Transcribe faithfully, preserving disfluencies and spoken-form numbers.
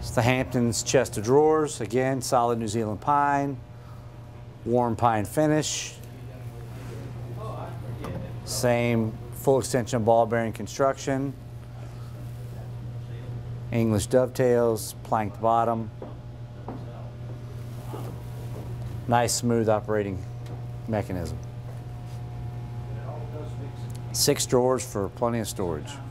It's the Hamptons chest of drawers. Again, solid New Zealand pine, warm pine finish. Same full extension ball bearing construction. English dovetails, planked bottom. Nice smooth operating mechanism. Six drawers for plenty of storage.